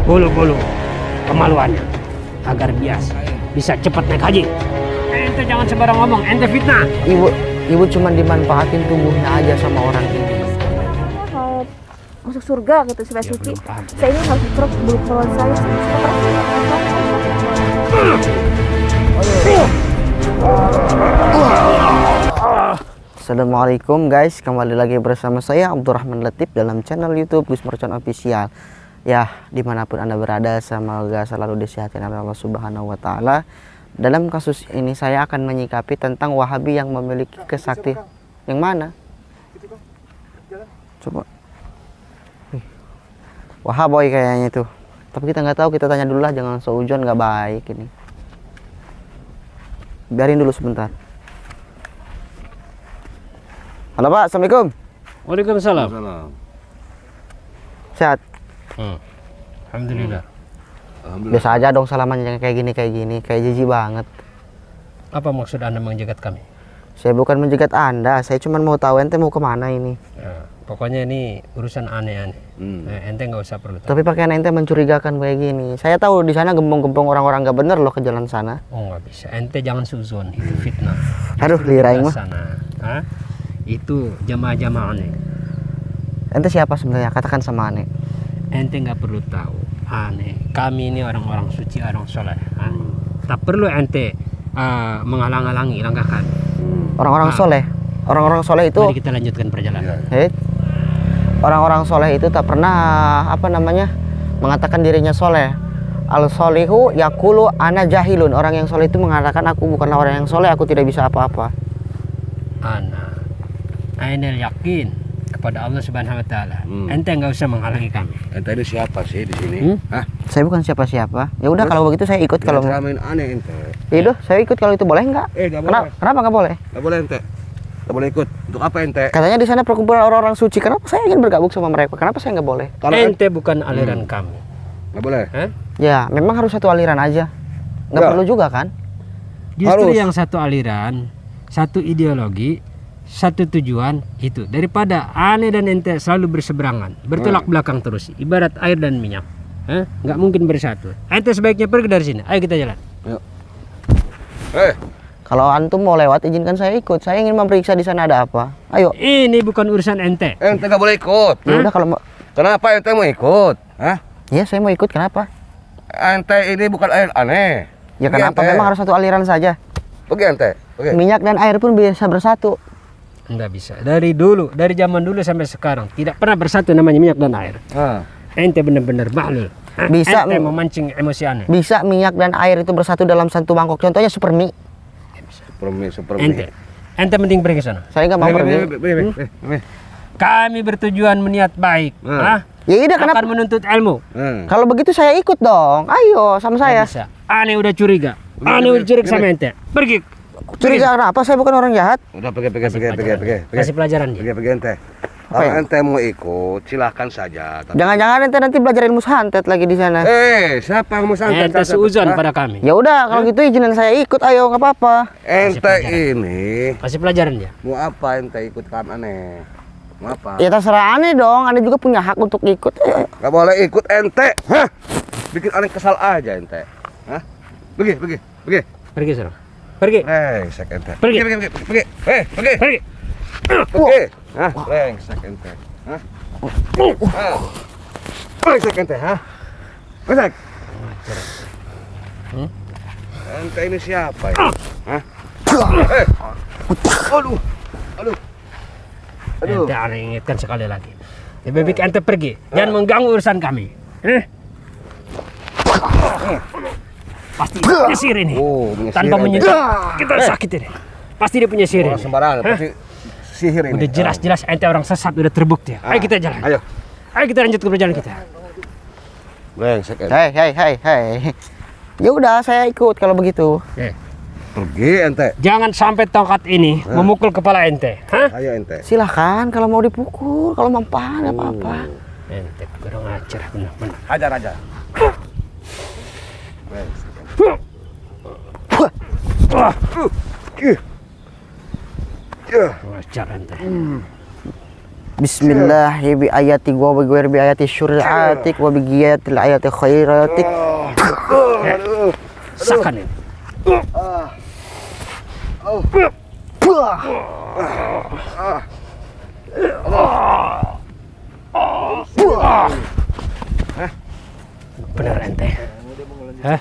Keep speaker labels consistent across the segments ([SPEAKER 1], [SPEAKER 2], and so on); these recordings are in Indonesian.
[SPEAKER 1] Bulu-bulu kemaluannya agar bias bisa cepat naik haji. Ente jangan sembarang ngomong, ente fitnah.
[SPEAKER 2] Ibu cuma dimanfaatin tubuhnya aja sama orang ini.
[SPEAKER 3] Mau masuk surga gitu supaya suci. Saya ini harus terus bulu kemaluan saya.
[SPEAKER 2] Assalamualaikum guys, kembali lagi bersama saya Abdurrahman Latif dalam channel YouTube Gus Mercon Official. Ya, dimanapun Anda berada, semoga selalu disehatkan oleh Allah Subhanahu wa Ta'ala. Dalam kasus ini saya akan menyikapi tentang Wahabi yang memiliki kesakti. Yang mana? Coba. Wahaboy kayaknya itu. Tapi kita nggak tahu, kita tanya dulu lah, jangan seujon, nggak baik ini. Biarin dulu sebentar. Halo Pak, Assalamualaikum.
[SPEAKER 1] Waalaikumsalam.
[SPEAKER 2] Sehat?
[SPEAKER 1] Alhamdulillah.
[SPEAKER 2] Biasa aja dong salamannya kayak gini, kayak jijik banget.
[SPEAKER 1] Apa maksud Anda menjegat kami?
[SPEAKER 2] Saya bukan menjegat Anda, saya cuma mau tahu ente mau kemana ini.
[SPEAKER 1] Ya, pokoknya ini urusan aneh-aneh. Ente nggak usah perlu tahu.
[SPEAKER 2] Tapi pakaian ente mencurigakan kayak gini. Saya tahu di sana gembong-gembong orang-orang nggak bener loh ke jalan sana.
[SPEAKER 1] Oh nggak bisa. Ente jangan suzon, itu fitnah.
[SPEAKER 2] Aduh, liraing mah.
[SPEAKER 1] Sana. Hah? Itu jamaah-jamaah aneh.
[SPEAKER 2] Ente siapa sebenarnya? Katakan sama aneh.
[SPEAKER 1] Ente nggak perlu tahu. Aneh. Kami ini orang-orang suci, orang soleh. Tak perlu ente menghalang-halangi langkah kami.
[SPEAKER 2] Orang-orang soleh. Orang-orang soleh itu.
[SPEAKER 1] Mari kita lanjutkan perjalanan.
[SPEAKER 2] Orang-orang soleh itu tak pernah mengatakan dirinya soleh. Al solihu yakulu ana jahilun. Orang yang soleh itu mengatakan aku bukanlah orang yang soleh, aku tidak bisa apa-apa.
[SPEAKER 1] Ana ainal yakin kepada Allah Subhanahu wa Ta'ala. Ente nggak usah menghalangi kami.
[SPEAKER 4] Ente ini siapa sih di sini? Hah?
[SPEAKER 2] Saya bukan siapa-siapa. Ya udah, kalau begitu saya ikut. Kalau
[SPEAKER 4] main aneh ente.
[SPEAKER 2] Yaudah, saya ikut kalau itu boleh nggak?
[SPEAKER 4] Nggak boleh.
[SPEAKER 2] Kenapa nggak boleh?
[SPEAKER 4] Nggak boleh ente. Nggak boleh ikut. Untuk apa ente?
[SPEAKER 2] Katanya di sana perkumpulan orang-orang suci. Kenapa saya ingin bergabung sama mereka? Kenapa saya nggak boleh?
[SPEAKER 4] Kalau
[SPEAKER 1] Ente bukan aliran kami.
[SPEAKER 4] nggak boleh.
[SPEAKER 1] Hah?
[SPEAKER 2] Ya, memang harus satu aliran aja. Nggak
[SPEAKER 4] Nggak.
[SPEAKER 2] perlu juga kan?
[SPEAKER 1] Justru
[SPEAKER 4] Harus.
[SPEAKER 1] yang satu aliran, satu ideologi, satu tujuan itu, daripada aneh dan ente selalu berseberangan, bertolak belakang terus, ibarat air dan minyak. Nggak mungkin bersatu. Ente sebaiknya pergi dari sini. Ayo kita jalan.
[SPEAKER 4] Yuk.
[SPEAKER 2] Kalau antum mau lewat, izinkan saya ikut. Saya ingin memeriksa di sana ada apa. Ayo.
[SPEAKER 1] Ini bukan urusan ente.
[SPEAKER 4] Ente nggak boleh ikut.
[SPEAKER 2] Ya udah, kalau mau.
[SPEAKER 4] Kenapa ente mau ikut? Hah?
[SPEAKER 2] Ya, saya mau ikut. Kenapa?
[SPEAKER 4] Ente ini bukan air aneh.
[SPEAKER 2] Ya
[SPEAKER 4] Pergi,
[SPEAKER 2] kenapa?
[SPEAKER 4] ente.
[SPEAKER 2] Memang harus satu aliran saja.
[SPEAKER 4] Pergi ente. Pergi.
[SPEAKER 2] Minyak dan air pun bisa bersatu.
[SPEAKER 1] Nggak bisa. Dari dulu, dari zaman dulu sampai sekarang tidak pernah bersatu namanya minyak dan air. Ente benar-benar bahlul.
[SPEAKER 2] Bisa.
[SPEAKER 1] Ente memancing emosi aneh.
[SPEAKER 2] Bisa minyak dan air itu bersatu dalam satu mangkok. Contohnya super mie.
[SPEAKER 4] Super
[SPEAKER 1] Ente penting pergi ke sana.
[SPEAKER 2] Saya nggak mau pergi.
[SPEAKER 1] Kami bertujuan meniat baik.
[SPEAKER 2] Ya udah, kenapa?
[SPEAKER 1] Akan menuntut ilmu.
[SPEAKER 2] Kalau begitu saya ikut dong. Ayo sama saya.
[SPEAKER 1] Bisa. Aneh udah curiga. Aneh udah curiga sama ente. Pergi.
[SPEAKER 2] Curiga apa? Saya bukan orang jahat.
[SPEAKER 4] Udah pergi.
[SPEAKER 1] Kasih pelajaran dia.
[SPEAKER 4] Pergi ente. Kalau ente mau ikut, silahkan saja.
[SPEAKER 2] Jangan-jangan ente nanti belajar ilmu santet lagi di sana.
[SPEAKER 4] Siapa yang mau santet?
[SPEAKER 1] Ente seuzon pada kami.
[SPEAKER 2] Ya udah, kalau gitu izinin saya ikut. Ayo, nggak apa-apa.
[SPEAKER 4] Ente ini
[SPEAKER 1] Kasih pelajaran dia.
[SPEAKER 4] mau apa ente ikut kan aneh? Mau apa?
[SPEAKER 2] Ya terserah aneh dong. Aneh juga punya hak untuk ikut. Ayo.
[SPEAKER 4] Gak boleh ikut ente. Hah? Bikin aneh kesal aja ente. Hah? Pergi.
[SPEAKER 1] Pergi sana. Pergi.
[SPEAKER 4] Brengsek ente.
[SPEAKER 1] Pergi.
[SPEAKER 4] Pergi.
[SPEAKER 1] Pergi.
[SPEAKER 4] Hah? Brengsek ente. Hah? Brengsek ente, hah? Brengsek. Ente ini siapa ya? Hah? Aduh.
[SPEAKER 1] Ente aneh ingatkan sekali lagi. Lebih baik ente pergi. Jangan mengganggu urusan kami. Pasti dia punya sihir ini. Tanpa menyentuh kita sakit ini. Pasti dia punya sihir ini.
[SPEAKER 4] Sembarangan, pasti sihir ini.
[SPEAKER 1] Udah jelas-jelas ente orang sesat, udah terbukti. Ayo kita jalan. Ayo kita lanjut ke perjalanan kita.
[SPEAKER 4] Brengsek ente.
[SPEAKER 2] Hei. Ya udah, saya ikut kalau begitu.
[SPEAKER 4] Pergi ente.
[SPEAKER 1] Jangan sampai tongkat ini memukul kepala ente.
[SPEAKER 4] Ayo ente.
[SPEAKER 2] Silahkan kalau mau dipukul, kalau mempan apa-apa.
[SPEAKER 1] Ente kurang ajar benar-benar.
[SPEAKER 4] Hajar aja. Brengsek.
[SPEAKER 1] Ajar ente.
[SPEAKER 2] Bismillah bi ayati wa bi ghairi bi ayati syur'atik wa bi giyatil ayati khairatik.
[SPEAKER 1] Sakan ini. Benar ente. Hah?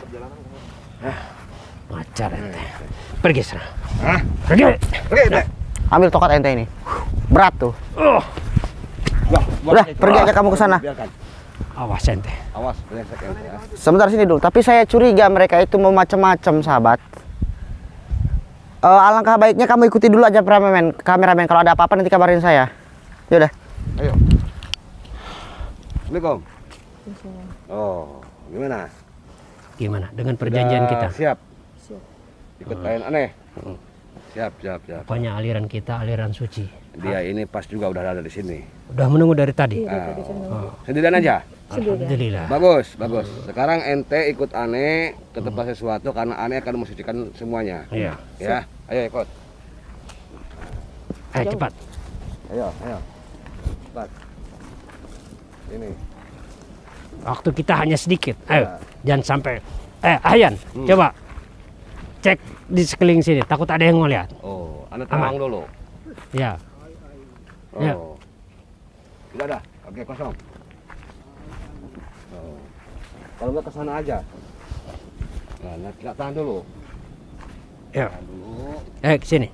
[SPEAKER 1] Macar ente. Pergi sana. Pergi.
[SPEAKER 2] Ambil tokat ente ini. Berat tuh. Udah, pergi aja kamu ke sana.
[SPEAKER 1] Awas ente.
[SPEAKER 4] Awas, brengsek ente ya.
[SPEAKER 2] Sebentar sini dulu. Tapi saya curiga mereka itu mau macam-macam, sahabat. Alangkah baiknya kamu ikuti dulu aja kameramen. Kalau ada apa-apa nanti kabarin saya. Yaudah.
[SPEAKER 4] Ayo. Assalamualaikum. Oh, gimana?
[SPEAKER 1] Gimana dengan perjanjian
[SPEAKER 4] Udah
[SPEAKER 1] kita?
[SPEAKER 4] Siap. Ikut klien aneh. Siap.
[SPEAKER 1] Pokoknya aliran kita aliran suci.
[SPEAKER 4] Dia ini pas juga udah ada di sini.
[SPEAKER 1] Udah menunggu dari tadi.
[SPEAKER 4] Sendirian aja.
[SPEAKER 1] Alhamdulillah.
[SPEAKER 4] Bagus. Sekarang ente ikut aneh ke tempat sesuatu karena aneh akan mensucikan semuanya.
[SPEAKER 1] Iya.
[SPEAKER 4] Ya, ayo ikut.
[SPEAKER 1] Ayo cepat.
[SPEAKER 4] Ayo. Cepat. Ini.
[SPEAKER 1] Waktu kita hanya sedikit. Ayo, jangan sampai. Ahyan, coba cek di sekeliling sini. Takut ada yang ngeliat.
[SPEAKER 4] Oh, aneh tenang dulu.
[SPEAKER 1] Ya.
[SPEAKER 4] Oh.
[SPEAKER 1] Ya.
[SPEAKER 4] Tidak ada. Oke, kosong. Oh. Kalau nggak ke sana aja. Nah, tidak tahan dulu.
[SPEAKER 1] Ya.
[SPEAKER 4] Tahan dulu.
[SPEAKER 1] Ke sini.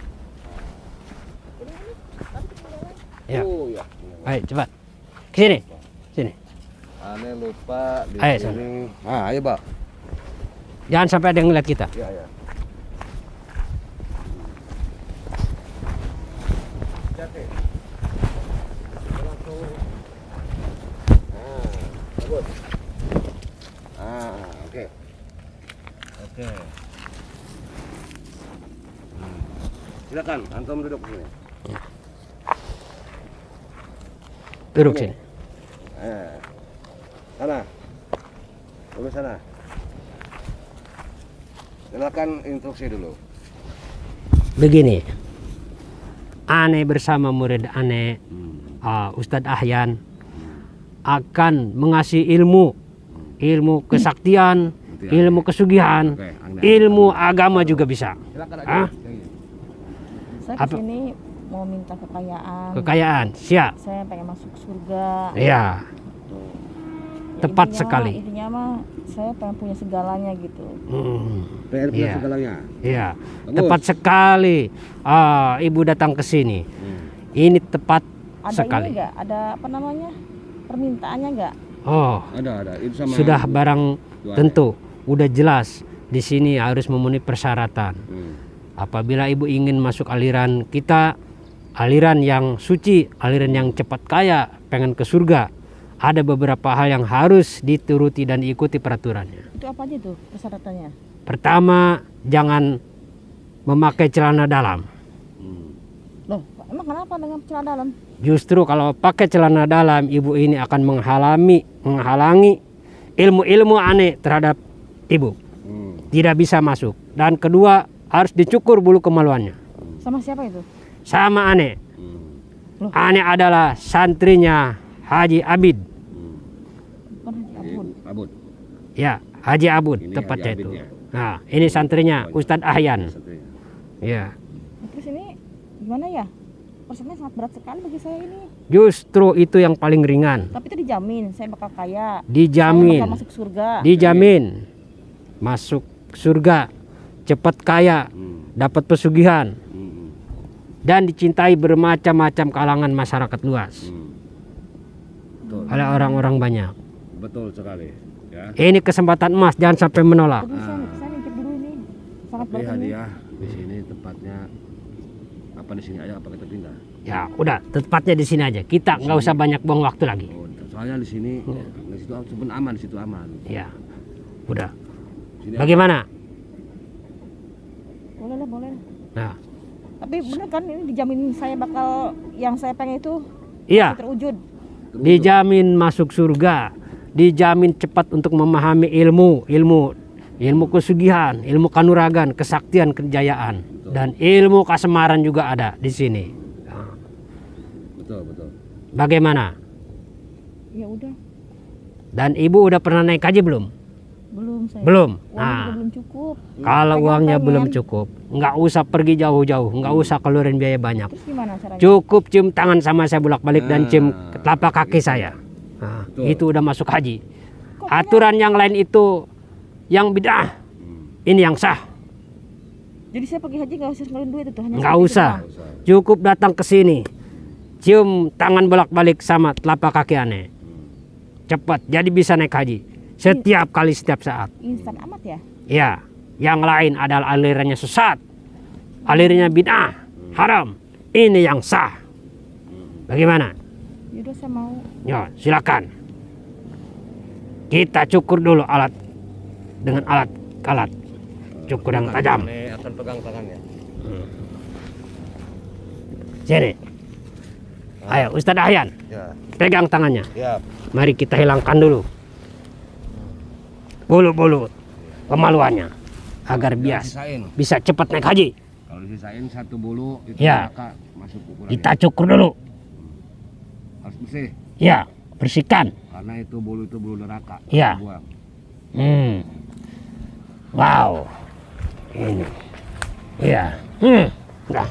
[SPEAKER 1] Ya.
[SPEAKER 4] Oh, ya.
[SPEAKER 1] Ayo cepat. Ke sini. Sini.
[SPEAKER 4] Aneh lupa di
[SPEAKER 1] Ayo,
[SPEAKER 4] sini. Ayo, Pak.
[SPEAKER 1] Jangan sampai ada yang ngeliat kita.
[SPEAKER 4] Ya. Hati. Bagus. Oke. Silakan, antum duduk di sini.
[SPEAKER 1] Duduk sini.
[SPEAKER 4] Sana. Duduk sana. Silakan instruksi dulu.
[SPEAKER 1] Begini. Aneh bersama murid aneh, Ustadz Ahyan akan mengasih ilmu kesaktian, ilmu kesugihan, ilmu agama juga bisa.
[SPEAKER 4] Silakan.
[SPEAKER 3] Saya
[SPEAKER 1] Apa?
[SPEAKER 3] kesini mau minta kekayaan.
[SPEAKER 1] Kekayaan, siap.
[SPEAKER 3] Saya pengen masuk surga.
[SPEAKER 1] Iya,
[SPEAKER 3] Ya,
[SPEAKER 1] tepat
[SPEAKER 3] intinya
[SPEAKER 1] sekali.
[SPEAKER 3] Intinya mah saya pengen punya segalanya gitu.
[SPEAKER 4] PR punya
[SPEAKER 1] Iya.
[SPEAKER 4] segalanya.
[SPEAKER 1] Iya,
[SPEAKER 4] Bagus.
[SPEAKER 1] tepat sekali. Ibu datang ke sini. Ini tepat
[SPEAKER 3] Ada
[SPEAKER 1] sekali.
[SPEAKER 3] ini enggak? Ada apa namanya? Permintaannya enggak?
[SPEAKER 1] Oh,
[SPEAKER 4] Ada. Itu sama
[SPEAKER 1] sudah barang
[SPEAKER 4] dua
[SPEAKER 1] tentu, udah jelas di sini harus memenuhi persyaratan. Apabila ibu ingin masuk aliran kita, aliran yang suci, aliran yang cepat kaya, pengen ke surga, ada beberapa hal yang harus dituruti dan diikuti peraturannya.
[SPEAKER 3] Itu apa aja tuh persyaratannya?
[SPEAKER 1] Pertama, jangan memakai celana dalam.
[SPEAKER 3] Loh, emang kenapa dengan celana dalam?
[SPEAKER 1] Justru kalau pakai celana dalam, ibu ini akan menghalangi ilmu-ilmu aneh terhadap ibu. Tidak bisa masuk. Dan kedua, harus dicukur bulu kemaluannya.
[SPEAKER 3] Sama siapa itu?
[SPEAKER 1] Sama aneh.
[SPEAKER 3] Loh.
[SPEAKER 1] Aneh adalah santrinya Haji Abid.
[SPEAKER 3] Bukan Haji Abud.
[SPEAKER 4] Abud.
[SPEAKER 1] Ya, Haji Abud
[SPEAKER 4] Ini
[SPEAKER 1] tepatnya
[SPEAKER 4] Haji
[SPEAKER 1] itu.
[SPEAKER 4] Abidnya.
[SPEAKER 1] Nah, ini santrinya Ustadz Ahyan. Ya.
[SPEAKER 3] Nah, terus ini gimana ya? Persennya sangat berat sekali bagi saya ini.
[SPEAKER 1] Justru itu yang paling ringan.
[SPEAKER 3] Tapi itu dijamin, saya bakal kaya. Saya
[SPEAKER 1] Dijamin.
[SPEAKER 3] bakal masuk surga.
[SPEAKER 1] Dijamin. Masuk surga, cepat kaya, dapat pesugihan, dan dicintai bermacam-macam kalangan masyarakat luas oleh orang-orang banyak.
[SPEAKER 4] Betul sekali. Ya.
[SPEAKER 1] Ini kesempatan emas, jangan sampai menolak.
[SPEAKER 3] Tapi saya mikir dulu ini. Sangat
[SPEAKER 4] Tapi
[SPEAKER 3] berat ini.
[SPEAKER 4] hadiah di sini tempatnya apa di sini aja apa kita pindah?
[SPEAKER 1] Ya, udah, tepatnya di sini aja. Kita nggak usah banyak buang waktu lagi.
[SPEAKER 4] Oh, soalnya di sini di situ pun aman, di situ aman.
[SPEAKER 1] Ya, udah.
[SPEAKER 4] Sini
[SPEAKER 1] Bagaimana?
[SPEAKER 3] Boleh lah, boleh.
[SPEAKER 1] Nah,
[SPEAKER 3] Tapi bener kan ini dijamin saya bakal yang saya pengen itu
[SPEAKER 1] iya,
[SPEAKER 3] terwujud.
[SPEAKER 1] dijamin masuk surga, dijamin cepat untuk memahami ilmu kesugihan, ilmu kanuragan, kesaktian, kejayaan, dan ilmu kasemaran juga ada di sini.
[SPEAKER 4] betul.
[SPEAKER 1] Bagaimana?
[SPEAKER 3] Ya udah,
[SPEAKER 1] Dan ibu udah pernah naik haji belum?
[SPEAKER 3] belum saya.
[SPEAKER 1] Belum.
[SPEAKER 3] Uangnya
[SPEAKER 1] Nah,
[SPEAKER 3] juga belum cukup.
[SPEAKER 1] kalau uangnya
[SPEAKER 3] pengen.
[SPEAKER 1] belum cukup, nggak usah pergi jauh-jauh, nggak usah keluarin biaya banyak.
[SPEAKER 3] Terus gimana caranya?
[SPEAKER 1] Cukup cium tangan sama saya bolak-balik dan cium telapak kaki
[SPEAKER 4] gitu.
[SPEAKER 1] saya. Nah,
[SPEAKER 4] Betul.
[SPEAKER 1] itu udah masuk haji. Aturan yang lain itu yang bid'ah. Ini yang sah.
[SPEAKER 3] Jadi saya pergi haji nggak usah ngeluarin duit itu, hanya
[SPEAKER 1] Nggak
[SPEAKER 3] seperti
[SPEAKER 1] usah.
[SPEAKER 3] itu doang.
[SPEAKER 1] Cukup datang ke sini. Cium tangan bolak-balik sama telapak kaki aneh. Cepat, jadi bisa naik haji. Setiap kali, setiap saat.
[SPEAKER 3] Instan amat ya.
[SPEAKER 1] Ya, yang lain adalah alirannya sesat. Alirannya bid'ah, haram. Ini yang sah. Bagaimana?
[SPEAKER 3] Yaudah saya mau.
[SPEAKER 1] Ya, silakan. Kita cukur dulu dengan alat. Cukur yang tajam.
[SPEAKER 4] Aneh akan pegang tangannya.
[SPEAKER 1] Sini. Ayo, Ustadz Ahyan,
[SPEAKER 4] Ya,
[SPEAKER 1] pegang tangannya.
[SPEAKER 4] siap.
[SPEAKER 1] Mari kita hilangkan dulu bulu-bulu kemaluannya agar
[SPEAKER 4] Sisain.
[SPEAKER 1] bisa cepat naik haji.
[SPEAKER 4] Kalau disisain satu bulu itu
[SPEAKER 1] Ya.
[SPEAKER 4] neraka masuk ukurannya.
[SPEAKER 1] Kita cukur dulu.
[SPEAKER 4] Harus bersih
[SPEAKER 1] Ya, bersihkan.
[SPEAKER 4] karena itu bulu neraka.
[SPEAKER 1] Ya.
[SPEAKER 4] Buang.
[SPEAKER 1] Wow. Ini. Iya. Nah.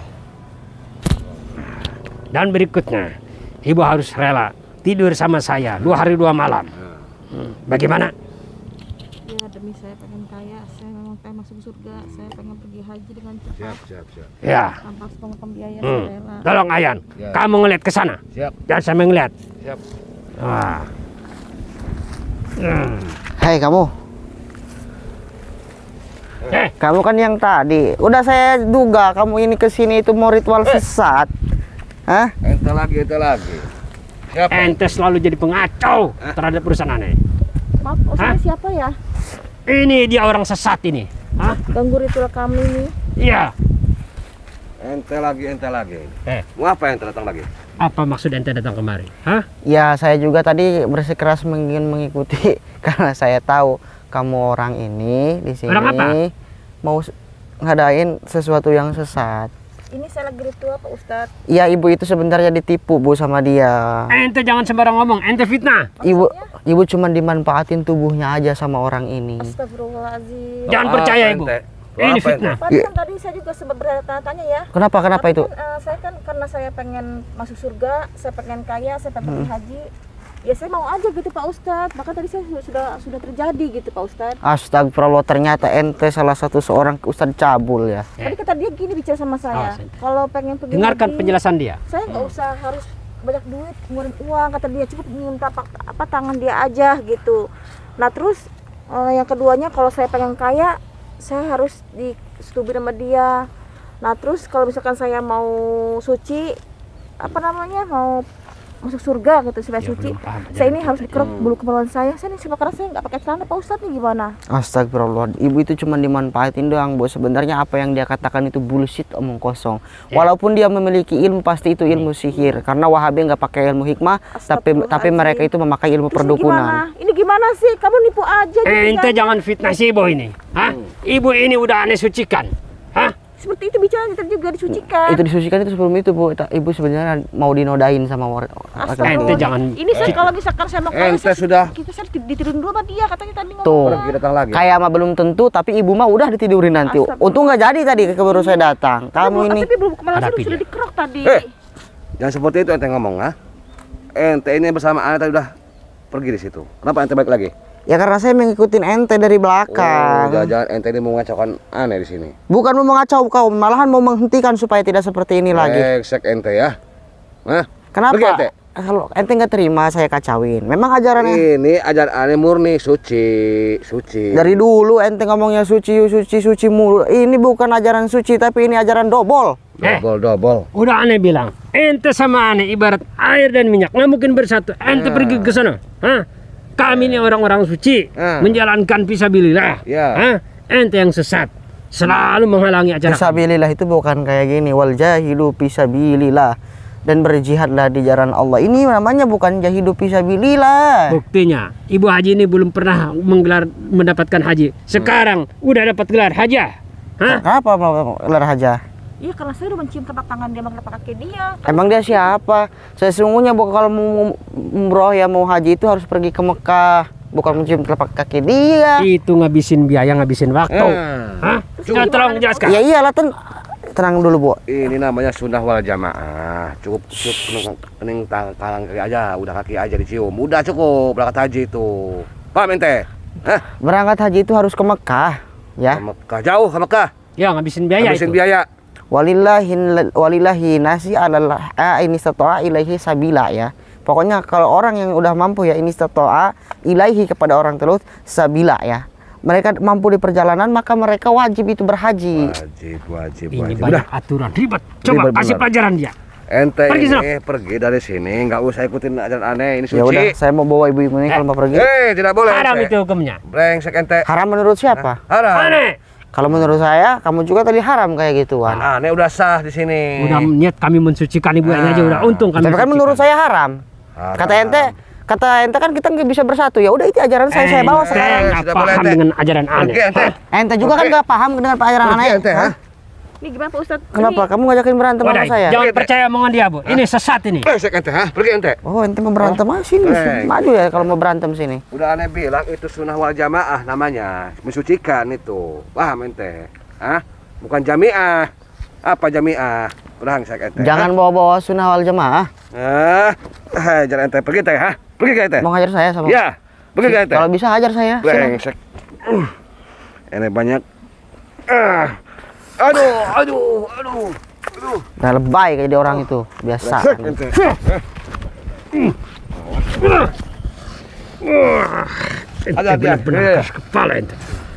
[SPEAKER 1] Dan berikutnya, ibu harus rela tidur sama saya 2 hari 2 malam. Bagaimana?
[SPEAKER 3] Ya demi saya pengen kaya, saya memang pengen masuk surga, saya pengen pergi haji dengan cepat.
[SPEAKER 4] Siap.
[SPEAKER 1] Ya.
[SPEAKER 3] Tanpa harus pengen pembiayaan, saya rela.
[SPEAKER 1] Tolong Ayan,
[SPEAKER 4] Ya.
[SPEAKER 1] kamu ngeliat ke sana.
[SPEAKER 4] Siap.
[SPEAKER 1] Jangan sampai ngeliat.
[SPEAKER 4] Siap.
[SPEAKER 1] Wah.
[SPEAKER 2] Hei kamu, kamu kan yang tadi. Udah saya duga kamu ini kesini itu mau ritual sesat. Hah?
[SPEAKER 4] Ente lagi. Siapa?
[SPEAKER 1] Ente selalu jadi pengacau terhadap perusahaan aneh.
[SPEAKER 3] Maaf, saya siapa ya?
[SPEAKER 1] Ini dia orang sesat ini. Hah?
[SPEAKER 3] Ganggu ritual kami nih.
[SPEAKER 1] Iya.
[SPEAKER 4] Ente lagi.
[SPEAKER 1] Eh,
[SPEAKER 4] Mau apa ente datang lagi?
[SPEAKER 1] apa maksud ente datang kemari? Hah?
[SPEAKER 2] Ya saya juga tadi bersikeras ingin mengikuti karena saya tahu kamu orang ini di sini
[SPEAKER 1] Orang apa?
[SPEAKER 2] mau ngadain sesuatu yang sesat.
[SPEAKER 3] Ini saya lagi ritual Pak Ustadz.
[SPEAKER 2] Iya ibu itu sebenarnya ditipu bu sama dia.
[SPEAKER 1] Ente jangan sembarang ngomong, ente fitnah.
[SPEAKER 2] Ibu cuma dimanfaatin tubuhnya aja sama orang ini.
[SPEAKER 3] Astagfirullahaladzim.
[SPEAKER 1] Jangan
[SPEAKER 4] Apa
[SPEAKER 1] percaya ibu.
[SPEAKER 4] ente?
[SPEAKER 1] Ini
[SPEAKER 4] Apa
[SPEAKER 1] fitnah.
[SPEAKER 3] Padahal tadi saya juga sempat bertanya-tanya ya.
[SPEAKER 2] Kenapa
[SPEAKER 3] Tapi
[SPEAKER 2] itu?
[SPEAKER 3] kan, saya kan karena saya pengen masuk surga, saya pengen kaya, saya pengen pergi haji. Ya saya mau aja gitu Pak Ustadz. Maka tadi saya sudah terjadi gitu Pak Ustadz.
[SPEAKER 2] Astagfirullah, ternyata ente salah satu seorang ustadz cabul ya.
[SPEAKER 3] Tadi kata dia gini bicara sama saya.
[SPEAKER 1] Awas, ente.
[SPEAKER 3] Kalau pengen pergi
[SPEAKER 1] Dengarkan
[SPEAKER 3] haji,
[SPEAKER 1] penjelasan dia.
[SPEAKER 3] saya nggak usah harus banyak duit ngeluarin uang, kata dia cukup minta tangan dia aja gitu. Nah terus yang keduanya kalau saya pengen kaya, saya harus disetujui sama dia. Nah terus kalau misalkan saya mau suci, mau masuk surga gitu supaya
[SPEAKER 1] Ya,
[SPEAKER 3] suci,
[SPEAKER 1] belum paham.
[SPEAKER 3] saya ini harus dikerok bulu kemaluan saya nih karena saya nggak pakai celana Pak Ustadz nih gimana?
[SPEAKER 2] Astagfirullah, ibu itu cuma dimanfaatin doang bu. Sebenarnya apa yang dia katakan itu bullshit, omong kosong. Walaupun dia memiliki ilmu, pasti itu ilmu sihir. Karena Wahabi nggak pakai ilmu hikmah, tapi mereka itu memakai ilmu
[SPEAKER 3] Terus
[SPEAKER 2] perdukunan.
[SPEAKER 3] Ini gimana sih? Kamu nipu aja.
[SPEAKER 1] Ente jangan fitnah si ibu ini. Hah? Ibu ini udah aneh sucikan. Hah?
[SPEAKER 3] Seperti itu bicara kita juga disucikan.
[SPEAKER 2] Itu disucikan itu sebelum itu bu. Ibu sebenarnya mau dinodain sama laki-laki.
[SPEAKER 1] Ente jangan.
[SPEAKER 3] Ini saya kalau misalkan saya mau kaya,
[SPEAKER 4] Ente sudah
[SPEAKER 3] kita ditidurin dulu sama dia katanya tadi ngomong.
[SPEAKER 2] Tuh.
[SPEAKER 4] pergi datang lagi.
[SPEAKER 2] Kayak mah belum tentu, tapi ibu mah udah ditidurin nanti.
[SPEAKER 3] Astagfirullah.
[SPEAKER 2] Untung nggak jadi tadi baru saya datang. Kamu ini
[SPEAKER 3] Tapi belum kemarin
[SPEAKER 1] Hadapi
[SPEAKER 3] sudah
[SPEAKER 1] dia.
[SPEAKER 3] dikerok tadi.
[SPEAKER 4] Jangan seperti itu ente ngomong, ha? Ente ini bersama ane tadi udah pergi di situ. Kenapa ente balik lagi?
[SPEAKER 2] ya karena saya mengikutin ente dari belakang.
[SPEAKER 4] Jangan-jangan ente ini mau ngacaukan ane di sini.
[SPEAKER 2] Bukan mau mengacau kau, malahan mau menghentikan supaya tidak seperti ini lagi.
[SPEAKER 4] Eksek ente ya. Hah?
[SPEAKER 2] Kenapa?
[SPEAKER 4] Pergi ente.
[SPEAKER 2] Kalau ente nggak terima saya kacauin. Memang ajarannya
[SPEAKER 4] Ini ajaran ane murni suci.
[SPEAKER 2] dari dulu ente ngomongnya suci mulu. Ini bukan ajaran suci tapi ini ajaran dobol.
[SPEAKER 4] Dobol.
[SPEAKER 1] Udah aneh bilang, ente sama aneh ibarat air dan minyak, nggak mungkin bersatu. Ente pergi ke sana. Hah? Kami ini orang-orang suci, menjalankan fisabilillah.
[SPEAKER 4] Ya.
[SPEAKER 1] Hah? Ente yang sesat, selalu menghalangi acara kami.
[SPEAKER 2] Fisabilillah itu bukan kayak gini. Wal jahidu fisabilillah, dan berjihadlah di jalan Allah. Ini namanya bukan jahidu fisabilillah.
[SPEAKER 1] Buktinya, Ibu Haji ini belum pernah mendapatkan haji. Sekarang udah dapat gelar hajah. Hah?
[SPEAKER 2] Apa mau gelar haja?
[SPEAKER 3] Iya, karena saya udah mencium telapak tangan dia sama telapak kaki dia.
[SPEAKER 2] Emang dia siapa? Sesungguhnya kalau mau umroh ya mau haji itu harus pergi ke Mekah, bukan mencium telapak kaki dia.
[SPEAKER 1] Itu ngabisin biaya, ngabisin waktu. Hah? Coba tolong jelaskan.
[SPEAKER 2] Ya iyalah, tenang dulu, Bu.
[SPEAKER 4] Ini namanya sunnah wal jamaah. Cukup kening tangan kaki aja, udah kaki aja dicium. Udah cukup berangkat haji itu. Paham ente? Hah?
[SPEAKER 2] Berangkat haji itu harus ke Mekah, ya.
[SPEAKER 4] Ke Mekah, jauh ke Mekah.
[SPEAKER 1] Ya, ngabisin biaya
[SPEAKER 4] Habisin
[SPEAKER 1] itu.
[SPEAKER 4] biaya.
[SPEAKER 2] Walillahi nasi alal ini istata'a ilaihi sabila, ya. Pokoknya kalau orang yang udah mampu ya ini istata'a ilaihi kepada orang tersebut sabila, ya. Mereka mampu di perjalanan maka mereka wajib itu berhaji.
[SPEAKER 4] Wajib.
[SPEAKER 1] Ini
[SPEAKER 4] Udah.
[SPEAKER 1] banyak aturan ribet. Coba
[SPEAKER 4] Ribet
[SPEAKER 1] kasih
[SPEAKER 4] bener.
[SPEAKER 1] pelajaran dia.
[SPEAKER 4] Ente
[SPEAKER 1] Pergi
[SPEAKER 4] pergi dari sini, nggak usah ikutin ajaran aneh. Ini suci.
[SPEAKER 2] Ya udah, saya mau bawa ibu ini kalau mau pergi.
[SPEAKER 4] Tidak boleh.
[SPEAKER 1] Haram
[SPEAKER 4] ente.
[SPEAKER 1] itu hukumnya.
[SPEAKER 4] Brengsek ente.
[SPEAKER 2] Haram menurut siapa?
[SPEAKER 4] Haram.
[SPEAKER 1] Aneh.
[SPEAKER 2] Kalau menurut saya, kamu juga tadi haram kayak gituan.
[SPEAKER 4] Aneh udah sah di sini.
[SPEAKER 1] Udah niat kami mensucikan ibu ini aja udah untung kami.
[SPEAKER 2] Tapi kan
[SPEAKER 1] mensucikan.
[SPEAKER 2] menurut saya haram.
[SPEAKER 4] Haram.
[SPEAKER 2] Kata ente kan kita nggak bisa bersatu. Ya udah itu ajaran saya bawa
[SPEAKER 1] Ente
[SPEAKER 2] sekarang.
[SPEAKER 1] nggak
[SPEAKER 4] Sudah boleh,
[SPEAKER 1] paham
[SPEAKER 4] ente.
[SPEAKER 1] dengan ajaran aneh.
[SPEAKER 4] Pergi ente.
[SPEAKER 2] Ente juga kan
[SPEAKER 4] Oke.
[SPEAKER 2] nggak paham dengan ajaran
[SPEAKER 4] Pergi
[SPEAKER 2] aneh.
[SPEAKER 4] ente,
[SPEAKER 2] Hah?
[SPEAKER 4] ha?
[SPEAKER 3] Ini gimana Pak Ustadz?
[SPEAKER 2] Kenapa kamu ngajakin berantem sama
[SPEAKER 1] Udah,
[SPEAKER 2] saya?
[SPEAKER 1] jangan
[SPEAKER 4] Ente.
[SPEAKER 1] percaya omongan dia, Bu. Ini sesat ini.
[SPEAKER 4] Brengsek ente, ha? Pergi ente.
[SPEAKER 2] Oh, ente mau berantem aja sini. Maju ya kalau mau berantem sini.
[SPEAKER 4] Udah aneh bilang itu sunnah wal jamaah namanya. Mensucikan itu. Paham ente? Hah? Bukan jamiah. Apa jamiah? Brengsek ente.
[SPEAKER 2] Jangan bawa-bawa sunnah wal jamaah.
[SPEAKER 4] Jangan ente. Pergi ente, ha? Pergi ke ente.
[SPEAKER 2] Mau ngajar saya sama.
[SPEAKER 4] Ya. Pergi ke ente.
[SPEAKER 2] Kalau bisa hajar saya. Sini.
[SPEAKER 4] Brengsek. Ini banyak. Aduh.
[SPEAKER 2] Nah, lebay kayak dia orang itu. Biasa.
[SPEAKER 4] Brengsek ente.
[SPEAKER 1] Ente
[SPEAKER 4] Ada,
[SPEAKER 1] benar-benar
[SPEAKER 4] iya.
[SPEAKER 1] keras kepala ente.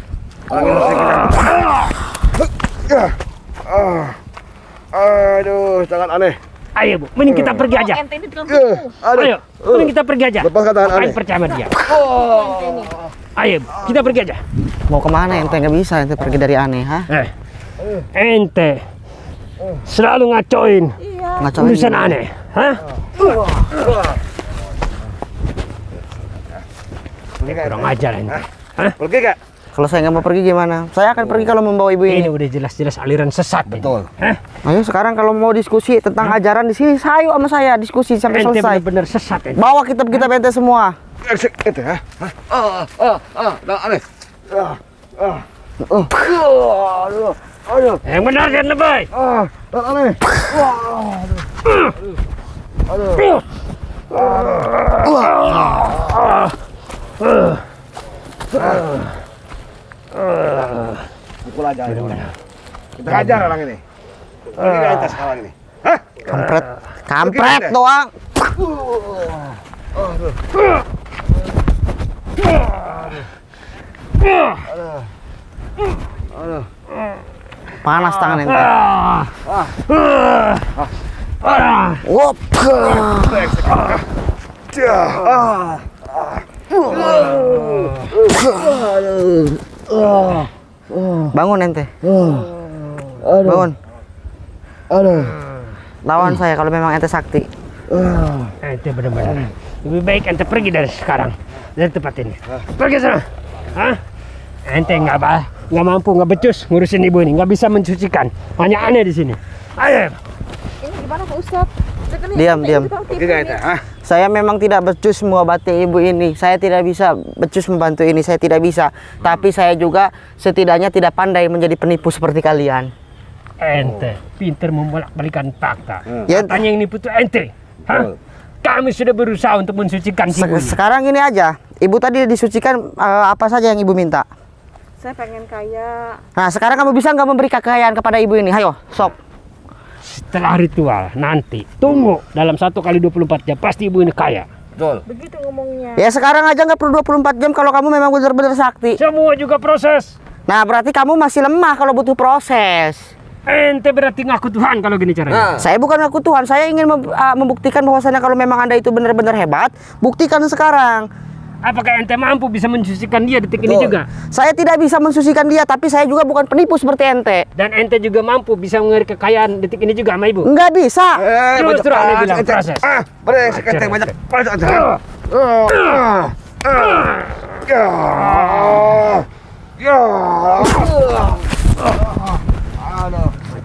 [SPEAKER 4] Aduh, jangan aneh.
[SPEAKER 1] Ayo, Bu. Mending kita pergi aja.
[SPEAKER 3] Ente ini tukang tipu.
[SPEAKER 1] Ayo, mending kita pergi aja.
[SPEAKER 4] Lepas kata
[SPEAKER 1] Ngapain
[SPEAKER 4] aneh.
[SPEAKER 1] percaya sama dia?
[SPEAKER 3] Ente ini.
[SPEAKER 1] Ayo, Bu. Kita pergi aja.
[SPEAKER 2] Mau kemana ente? Nggak bisa ente pergi dari aneh, ha?
[SPEAKER 1] Ente selalu ngacoin
[SPEAKER 3] Iya.
[SPEAKER 2] Ngacoin
[SPEAKER 1] urusan
[SPEAKER 2] gimana?
[SPEAKER 1] aneh, hah? Kurang ajar ente. Hah?
[SPEAKER 4] Pergi gak?
[SPEAKER 2] Kalau saya nggak mau pergi gimana? Saya akan pergi kalau membawa ibu
[SPEAKER 1] Ini
[SPEAKER 2] ini.
[SPEAKER 1] udah jelas-jelas aliran sesat. ini.
[SPEAKER 4] Betul.
[SPEAKER 1] Hah?
[SPEAKER 2] Ayo sekarang kalau mau diskusi tentang ajaran di sini, sayo sama saya diskusi sampai
[SPEAKER 1] Ente
[SPEAKER 2] selesai.
[SPEAKER 1] benar-benar sesat ente.
[SPEAKER 2] Bawa kitab-kitab ente semua.
[SPEAKER 4] Brengsek ente, ha? Jangan aneh. Aduh.
[SPEAKER 1] Yang benar kan lebay.
[SPEAKER 4] Jangan aneh. Pukul aja. Kita hajar orang ini. Pergi ke ente sekarang ini. Hah?
[SPEAKER 2] Kampret, kampret
[SPEAKER 4] Pergi, ente.
[SPEAKER 2] doang. Panas tangan ente. Wop. Bangun ente. Bangun. Lawan saya kalau memang ente sakti.
[SPEAKER 1] Ente benar-benar. Lebih baik ente pergi dari sekarang, dari tempat ini. Pergi sana. Hah? Ente nggak mampu, nggak becus ngurusin ibu ini, nggak bisa mensucikan. Hanya aneh di sini. Ayo.
[SPEAKER 3] Ini gimana Pak Ustadz? Saya kan ini
[SPEAKER 2] Diam,
[SPEAKER 3] ente
[SPEAKER 2] diam.
[SPEAKER 3] tukang
[SPEAKER 4] Pergi
[SPEAKER 3] tipu
[SPEAKER 4] ke
[SPEAKER 3] ini.
[SPEAKER 4] ente, ha?
[SPEAKER 2] Saya memang tidak becus mengobati ibu ini. Saya tidak bisa becus membantu ini. Saya tidak bisa. Tapi saya juga setidaknya tidak pandai menjadi penipu seperti kalian.
[SPEAKER 1] Ente pinter membolak-balikan fakta.
[SPEAKER 2] Ya,
[SPEAKER 1] Katanya yang nipu tuh ente. Hah? Kami sudah berusaha untuk mensucikan ibu ini.
[SPEAKER 2] sekarang ini aja. Ibu tadi disucikan apa saja yang ibu minta.
[SPEAKER 3] Saya pengen kaya.
[SPEAKER 2] Nah, sekarang kamu bisa nggak memberi kekayaan kepada ibu ini? Ayo, sok.
[SPEAKER 1] Setelah ritual nanti tunggu dalam 1 kali 24 jam pasti ibu ini kaya.
[SPEAKER 4] Betul.
[SPEAKER 3] Begitu ngomongnya.
[SPEAKER 2] Ya sekarang aja nggak perlu 24 jam kalau kamu memang benar-benar sakti.
[SPEAKER 1] Semua juga proses.
[SPEAKER 2] Nah, berarti kamu masih lemah kalau butuh proses.
[SPEAKER 1] Ente berarti ngaku Tuhan kalau gini caranya.
[SPEAKER 2] Saya bukan ngaku Tuhan, saya ingin membuktikan bahwasannya kalau memang Anda itu benar-benar hebat, buktikan sekarang.
[SPEAKER 1] Apakah ente mampu bisa mensucikan dia detik ini juga?
[SPEAKER 2] Saya tidak bisa mensucikan dia, tapi saya juga bukan penipu seperti ente.
[SPEAKER 1] Dan ente juga mampu bisa mengalir kekayaan detik ini juga sama ibu?
[SPEAKER 2] Nggak bisa.
[SPEAKER 1] Justru aneh bilang proses.
[SPEAKER 4] Brengsek ente banyak proses aja.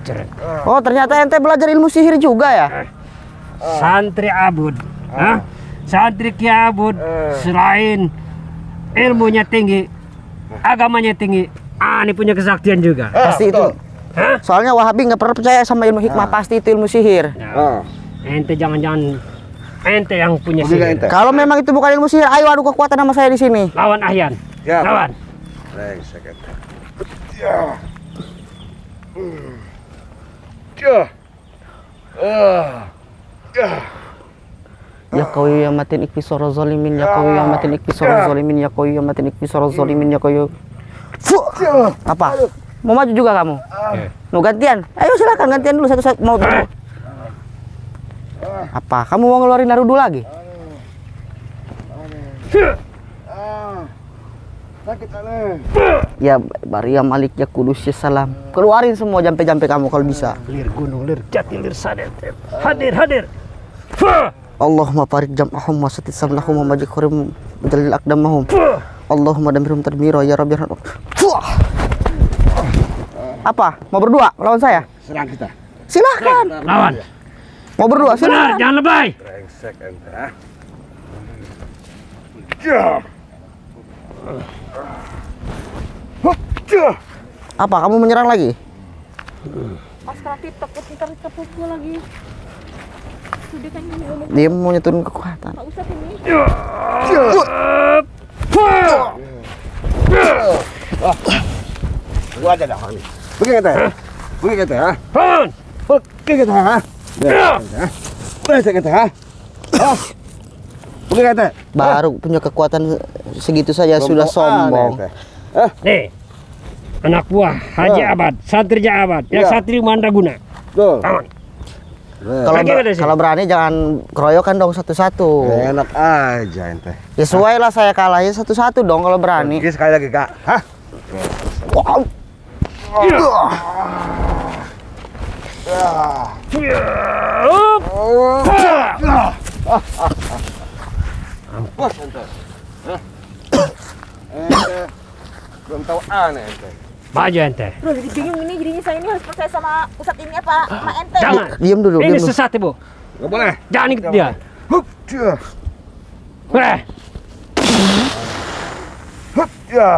[SPEAKER 1] belajar.
[SPEAKER 2] Oh, ternyata ente belajar ilmu sihir juga ya?
[SPEAKER 1] Santri Abud. Hah? Santri Ki Abud selain ilmunya tinggi, agamanya tinggi, ini punya kesaktian juga.
[SPEAKER 2] Pasti itu.
[SPEAKER 1] Hah?
[SPEAKER 2] Soalnya Wahabi nggak pernah percaya sama ilmu hikmah, pasti itu ilmu sihir.
[SPEAKER 1] Nah, ente jangan-jangan ente yang punya sihir.
[SPEAKER 2] Kalau memang itu bukan ilmu sihir, ayo adu kekuatan sama saya di sini.
[SPEAKER 1] Lawan Ahyan.
[SPEAKER 4] Ya.
[SPEAKER 1] Lawan.
[SPEAKER 4] Brengsek ente. Ya. Ya.
[SPEAKER 2] Ya qawi ya matin ikfisar zalimin, ya qawi ya matin ikfisar zalimin, ya qawi ya matin ikfisar zalimin, ya qawi. Apa? Mau maju juga kamu? Mau gantian? Ayo silakan gantian dulu satu-satu. Mau apa? Kamu mau ngeluarin Naruto lagi?
[SPEAKER 4] Sakit aneh.
[SPEAKER 2] Ya Maria Malik ya Kudus ya salam. Keluarin semua jampe-jampe kamu kalau bisa.
[SPEAKER 1] Lir gunung, lir jati, lir sadet. Hadir.
[SPEAKER 2] Allahumma barik jam'ahum wa satit samlahum wa majid khurim mujalil aqdamahum. Allahumma damirum tadmira ya rabbi. Apa? Mau berdua lawan saya?
[SPEAKER 4] Serang kita.
[SPEAKER 2] Silakan.
[SPEAKER 1] Lawan.
[SPEAKER 2] Mau berdua
[SPEAKER 1] Benar,
[SPEAKER 2] silakan.
[SPEAKER 1] jangan lebay.
[SPEAKER 4] Brengsek ente. Ya.
[SPEAKER 2] Apa? Kamu menyerang lagi?
[SPEAKER 3] Pas sekarang kita pukul lagi. Sudah kan ini ngomong
[SPEAKER 2] Dia mau nyeturin kekuatan.
[SPEAKER 3] Pak Ustadz ini.
[SPEAKER 4] Gua aja dah ini. Pergi kata. Pergi kata ha.
[SPEAKER 1] Lawan.
[SPEAKER 4] Pergi kata ha. Brengsek kata ha. Pergi kata.
[SPEAKER 2] Baru punya kekuatan segitu saja sudah sombong.
[SPEAKER 1] Nih. Anak buah Haji Abad, santri Abad, yang santri Mandraguna.
[SPEAKER 4] Tuh.
[SPEAKER 1] Lawan.
[SPEAKER 2] Kalau berani jangan keroyokan dong satu-satu.
[SPEAKER 4] Enak aja ente.
[SPEAKER 2] Ya sesuai lah saya kalahnya satu-satu dong kalau berani.
[SPEAKER 4] Pergi sekali lagi, Kak. Hah?
[SPEAKER 2] Wow.
[SPEAKER 4] Bos ente. Ente belum tahu aneh ente.
[SPEAKER 1] Maju ente.
[SPEAKER 3] Bro, jadi bingung ini jadinya saya ini harus percaya sama Ustadz ini apa sama ente.
[SPEAKER 1] Jangan.
[SPEAKER 2] Diam dulu,
[SPEAKER 1] Ini
[SPEAKER 2] diam dulu.
[SPEAKER 1] sesat ibu.
[SPEAKER 4] Enggak boleh.
[SPEAKER 1] Jangan ikut dia.
[SPEAKER 4] Hup, dia.
[SPEAKER 1] Weh.
[SPEAKER 4] Hup, dia.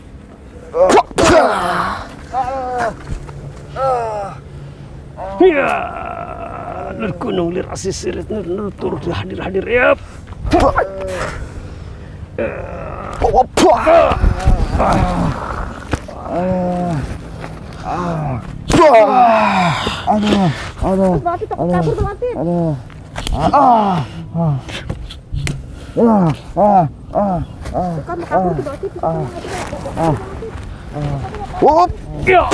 [SPEAKER 1] Ya. Lir gunung, lir asisir, lir turut hadir. Yap.
[SPEAKER 3] Takut mati, takut mati. Bukan mau kabur tuh mati.
[SPEAKER 1] Ya.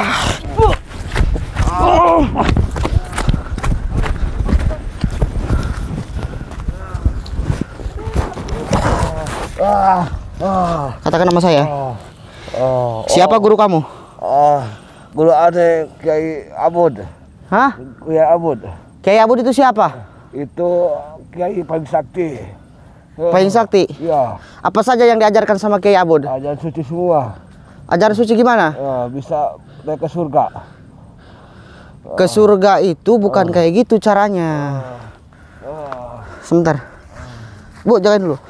[SPEAKER 2] Katakan nama saya. Siapa guru kamu?
[SPEAKER 4] Guru ada Kiai Abud.
[SPEAKER 2] Hah?
[SPEAKER 4] Kiai Abud.
[SPEAKER 2] Kiai Abud itu siapa?
[SPEAKER 4] Itu Kiai paling sakti.
[SPEAKER 2] Paling sakti.
[SPEAKER 4] Ya,
[SPEAKER 2] Apa saja yang diajarkan sama Kiai Abud?
[SPEAKER 4] ajaran suci semua.
[SPEAKER 2] Ajaran suci gimana?
[SPEAKER 4] Bisa naik ke surga.
[SPEAKER 2] Ke surga itu bukan kayak gitu caranya. Sebentar. Bu, jangan dulu.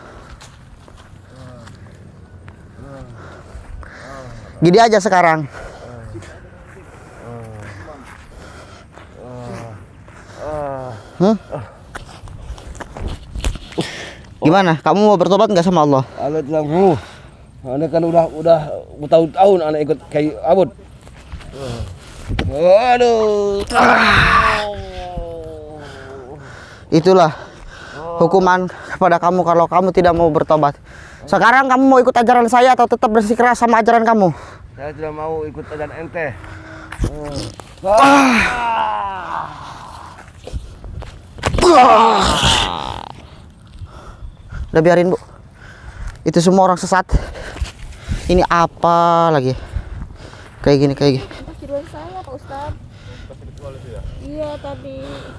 [SPEAKER 2] Gini aja sekarang. Gimana? Kamu mau bertobat nggak sama Allah?
[SPEAKER 4] Alat lampu. Ini kan udah bertahun-tahun anak ikut Kiai Abud. Aduh.
[SPEAKER 2] Itulah hukuman kepada kamu kalau kamu tidak mau bertobat. Sekarang kamu mau ikut ajaran saya atau tetap bersikeras sama ajaran kamu?
[SPEAKER 4] Saya tidak mau ikut ajaran ente.
[SPEAKER 2] Udah biarin, Bu. Itu semua orang sesat. Ini apa lagi? Kayak gini.
[SPEAKER 3] Pas tiduran saya Pak Ustadz. Iya tadi.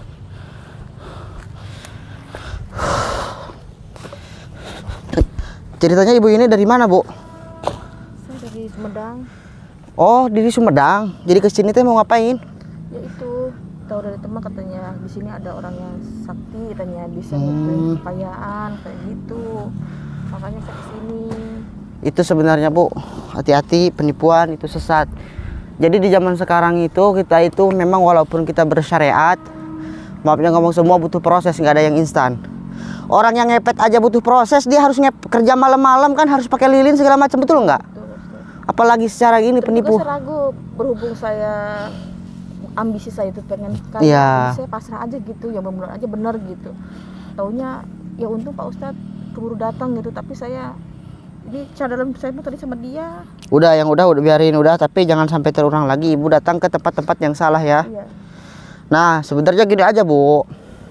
[SPEAKER 2] Ceritanya ibu ini dari mana, Bu?
[SPEAKER 3] Saya dari Sumedang.
[SPEAKER 2] Oh, dari Sumedang. Jadi ke sini teh mau ngapain?
[SPEAKER 3] Ya itu tahu dari teman katanya di sini ada orang yang sakti katanya bisa ngumpulin kekayaan kayak gitu. Makanya saya kesini.
[SPEAKER 2] Itu sebenarnya Bu, hati-hati, penipuan itu sesat. Jadi di zaman sekarang itu kita itu memang walaupun kita bersyariat, maafnya ngomong, semua butuh proses, nggak ada yang instan. Orang yang ngepet aja butuh proses, dia harus kerja malam-malam kan, harus pakai lilin segala macam, betul nggak? Apalagi secara gini penipu.
[SPEAKER 3] Saya ragu, berhubung saya ambisi saya itu pengen kaya,
[SPEAKER 2] Iya.
[SPEAKER 3] saya pasrah aja gitu, ya benar aja benar gitu. Taunya ya untung Pak Ustadz keburu datang gitu, tapi saya ini cara dalam saya pun tadi sama dia.
[SPEAKER 2] Udah biarin udah, tapi jangan sampai terulang lagi. Ibu datang ke tempat-tempat yang salah ya.
[SPEAKER 3] Iya.
[SPEAKER 2] Nah sebenarnya gini aja Bu,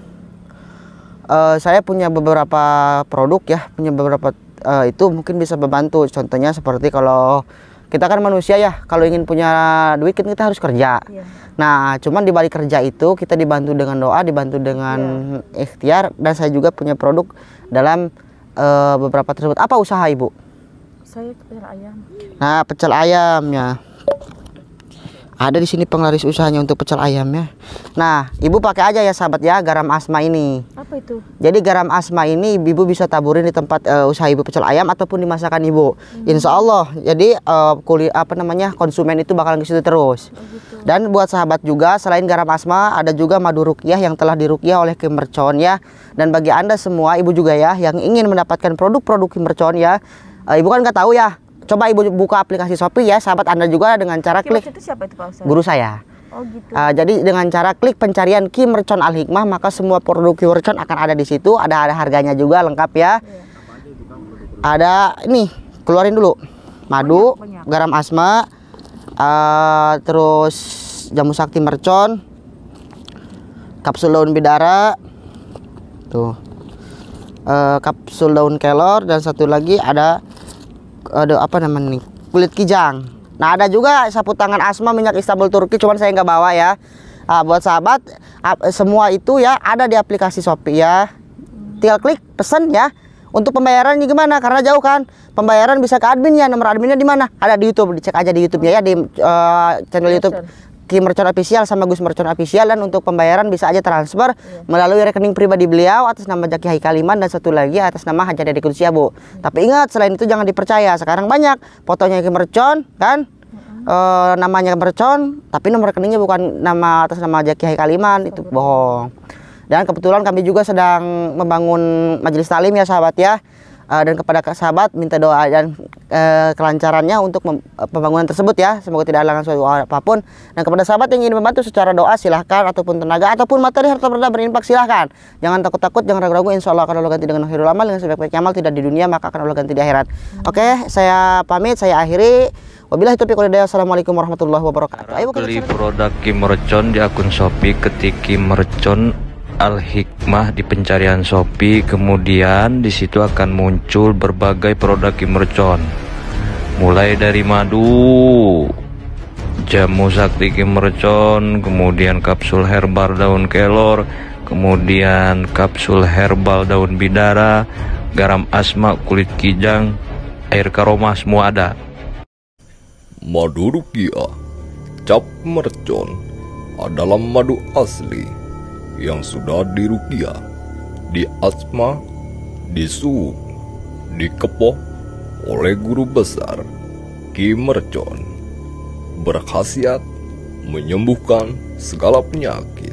[SPEAKER 2] saya punya beberapa produk ya, punya beberapa itu mungkin bisa membantu. Contohnya seperti kalau kita kan manusia ya, kalau ingin punya duit kan kita harus kerja.
[SPEAKER 3] Iya.
[SPEAKER 2] Nah cuman di balik kerja itu kita dibantu dengan doa, dibantu dengan ikhtiar, dan saya juga punya produk dalam beberapa tersebut. Apa usaha Ibu?
[SPEAKER 3] Saya pecel ayam.
[SPEAKER 2] Nah, pecel ayamnya. Ada di sini penglaris usahanya untuk pecel ayamnya. Nah, Ibu pakai aja ya sahabat ya garam asma ini.
[SPEAKER 3] Apa itu?
[SPEAKER 2] Jadi garam asma ini Ibu bisa taburin di tempat usaha Ibu pecel ayam ataupun di masakan Ibu. Insya Allah. Jadi konsumen itu bakalan ke situ terus.
[SPEAKER 3] Oh, gitu.
[SPEAKER 2] Dan buat sahabat juga, selain garam asma ada juga madu ruqyah yang telah diruqyah oleh Kim Mercon ya. Dan bagi Anda semua Ibu juga ya yang ingin mendapatkan produk-produk Kim Mercon ya, Ibu kan nggak tahu ya. Coba Ibu buka aplikasi Shopee ya, sahabat Anda juga dengan cara klik.
[SPEAKER 3] Itu siapa itu Pak Ustadz?
[SPEAKER 2] Guru saya.
[SPEAKER 3] Oh gitu.
[SPEAKER 2] Jadi dengan cara klik pencarian Kim Mercon Al Hikmah, maka semua produk Kim Mercon akan ada di situ. Ada harganya juga lengkap ya. Ada ini, keluarin dulu. Madu,
[SPEAKER 3] Banyak.
[SPEAKER 2] garam asma, terus jamu sakti mercon, kapsul daun bidara, tuh, kapsul daun kelor, dan satu lagi ada apa namanya nih, kulit kijang. Nah ada juga sapu tangan asma minyak Istanbul Turki, cuman saya nggak bawa ya. Buat sahabat, semua itu ya ada di aplikasi Shopee ya. Tinggal klik pesen ya. Untuk pembayarannya gimana? Karena jauh kan. Pembayaran bisa ke adminnya. Nomor adminnya di mana? Ada di YouTube. Dicek aja di YouTube-nya ya, di channel YouTube Kim Mercon Official sama Gus Mercon Official. Dan untuk pembayaran bisa aja transfer melalui rekening pribadi beliau atas nama Jaki Haikaliman, dan satu lagi atas nama Haji Dede Kudus ya Bu. Tapi ingat, selain itu jangan dipercaya. Sekarang banyak fotonya Kim Mercon kan, namanya Mercon, tapi nomor rekeningnya bukan nama atas nama Jaki Haikaliman, itu bohong. Dan kebetulan kami juga sedang membangun majelis talim ya sahabat ya. Dan kepada sahabat minta doa dan kelancarannya untuk pembangunan tersebut ya. Semoga tidak ada suatu apapun. Dan kepada sahabat yang ingin membantu secara doa silahkan, ataupun tenaga ataupun materi harta benda berinfak silahkan. Jangan takut-takut, jangan ragu-ragu. Insya Allah akan Allah ganti dengan khairul amal, dengan sebaik-baiknya amal, tidak di dunia maka akan Allah ganti di akhirat. Oke, saya pamit, saya akhiri. Wabillahi taufiq wal hidayah. Assalamualaikum warahmatullahi wabarakatuh. Ayo
[SPEAKER 5] Beli produk Kim Mercon di akun Shopee, ketik Kim Mercon Al Hikmah di pencarian Shopee, kemudian di situ akan muncul berbagai produk Kim Mercon, mulai dari madu, jamu sakti Kim Mercon, kemudian kapsul herbal daun kelor, kemudian kapsul herbal daun bidara, garam asma, kulit kijang, air karoma, semua ada.
[SPEAKER 6] Madu ruqyah cap mercon adalah madu asli yang sudah diruqyah, diasma, disuuk, dikepoh oleh guru besar Kim Mercon. Berkhasiat menyembuhkan segala penyakit,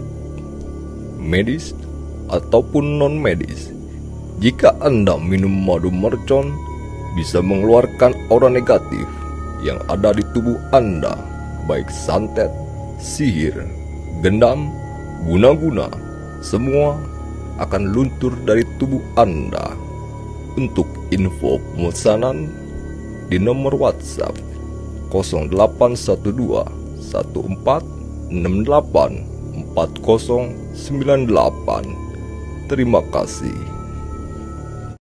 [SPEAKER 6] medis ataupun non-medis. Jika Anda minum madu mercon, bisa mengeluarkan aura negatif yang ada di tubuh Anda, baik santet, sihir, gendam, guna-guna, semua akan luntur dari tubuh Anda. Untuk info pemesanan di nomor WhatsApp 0812 1468 4098. Terima kasih.